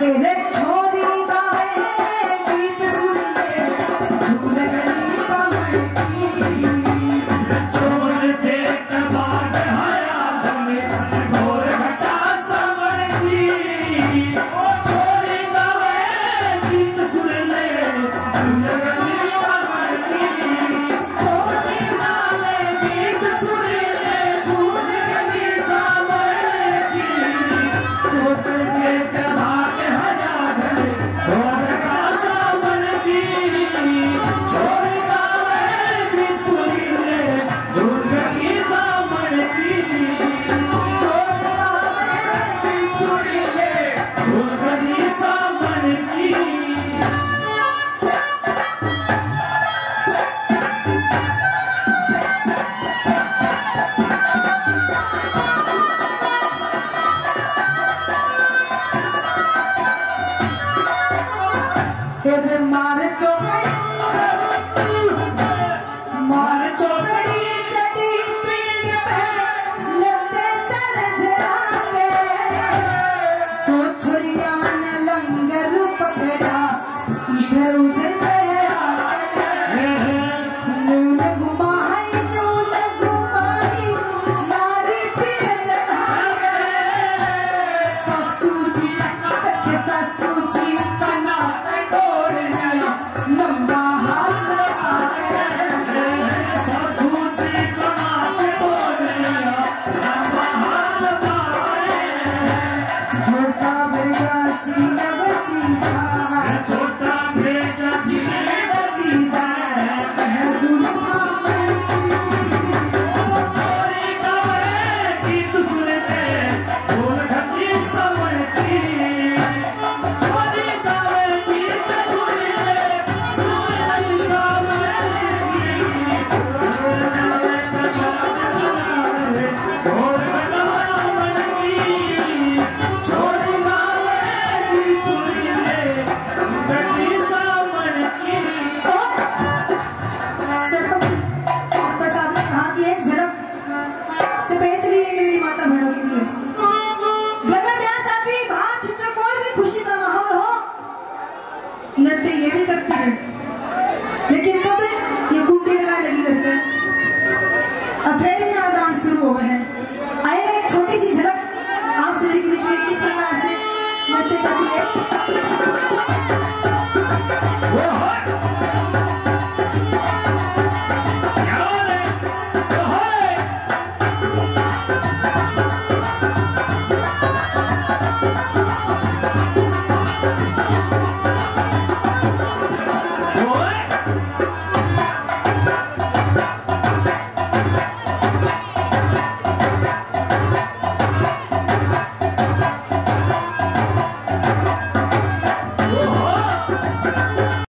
तेरे छोरी गावे गीत सुन ले झूल गली कमर की छोड़ दे कबाड़ हया धन घोर घटा समर की छोरी गावे गीत सुन ले झूल गली कमर की छोरी गावे गीत सुन ले झूल गली समर की छोड़ दे कबाड़ हया धन घोर घटा समर की छोरी गावे गीत सुन ले झूल गली समर की छोरी गावे गीत सुन ले झूल गली समर की तेरे मार चौकड़ी चटी पीठ पे लेते चल जरा के तो छुड़िया ने लंगर पकड़ा इधर उधर